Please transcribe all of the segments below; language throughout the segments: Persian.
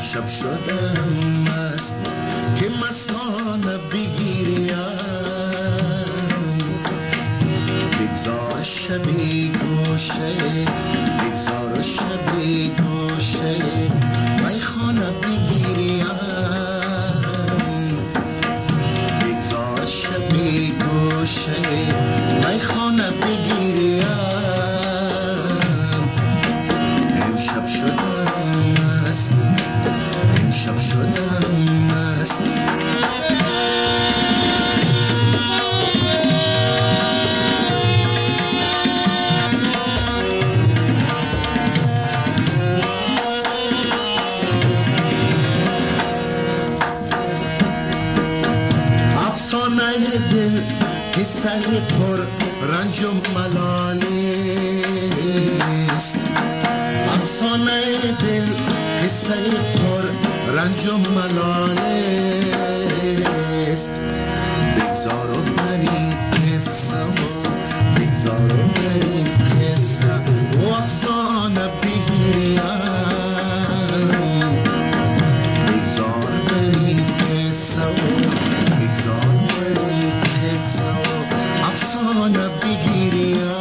امشب شدم مست که مستانه بگیریم، بگذار شبی گوشه، بگذار شبی گوشه میخانه بگیریم، بگذار شبی گوشه میخانه بگیریم. امشب شدم مست، امشب شدم مست. افسانه دل قصه پر رنج و ملالیست، افسانه دل قصه پر رنج و ملالیست. بگذار و بر این قصه و بگذار و بر این قصه و افسانه بگیریم، بگذار بر این قصه و بگذار بر این قصه و افسانه بگیریم.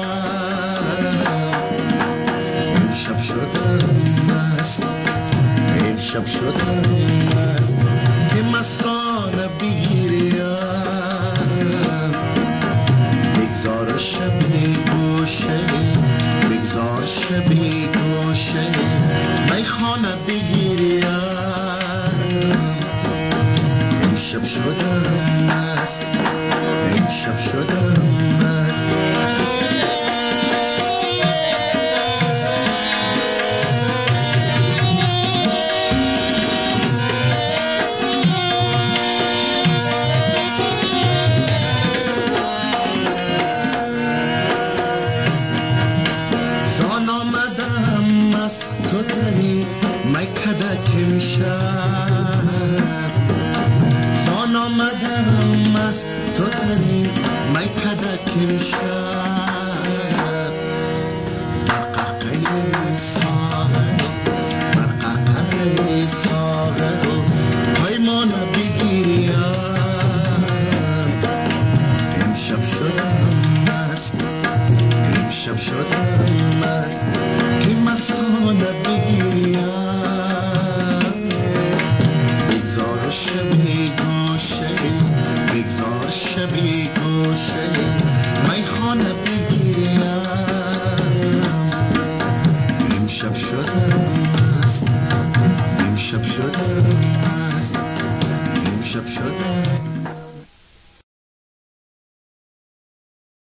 امشب شدم مست، امشب شدم مست که مستانه بگیریم، بگذار شبی گوشه، بگذار شبی گوشه میخانه بگیریم. امشب شدم مست، امشب شدم مست. زان آمدم مست تو داری میکده کمشب، زان آمدم مست تو داری میکده کمشب. برقعه ساغر، برقعه ساغر پیمانه بگیریم. امشب شدم مست، امشب شدم مست که مستانه بگیریم، بگذار شبی گوشه، بگذار شبی گوشه میخانه بگیریم. امشب شدم مست، امشب شدم مست، امشب شدم